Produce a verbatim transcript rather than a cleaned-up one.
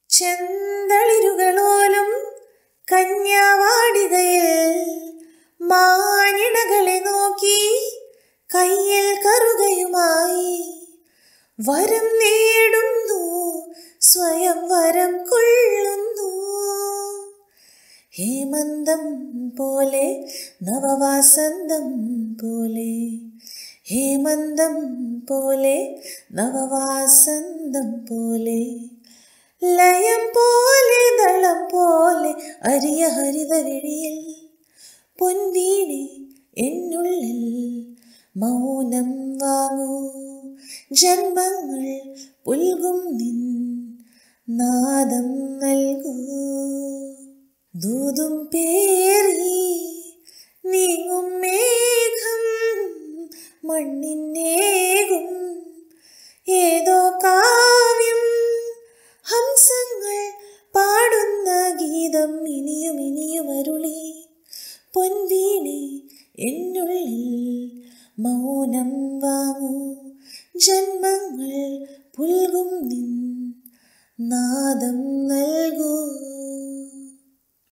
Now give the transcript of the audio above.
ചെന്തളിരുകളോലും കന്യാവാടികയിൽ മാനിണകളെ നോക്കി കയ്യിൽ കറുകയുമായി വരം നേടുന്നു, സ്വയം വരം കൊള്ളുന്നു. ഹേമന്തം പോലെ നവവാസന്തം പോലെ, ഹേമന്തം പോലെ നവവാസന്തം പോലെ, ലയം പോലെ ദളം പോലെ അരിയ ഹരിത വിഴിയിൽ പൊൻവീണെ എന്നുള്ളിൽ മൗനം വാങ്ങൂ. ജന്മങ്ങൾ പുൽകും നിൻ നാദം നൽകൂ. ദൂതും പേറി നീങ്ങും മേഘം മണ്ണിനേകും ഏതോ കാവ്യം. ഹംസങ്ങൾ പാടുന്ന ഗീതം ഇനിയും ഇനിയും അരുളി പൊൻവീണെ എന്നുള്ളിൽ മൗനം വാങ്ങൂ. ജന്മങ്ങൾ പുൽകും നിൻ നാദം നൽകൂ.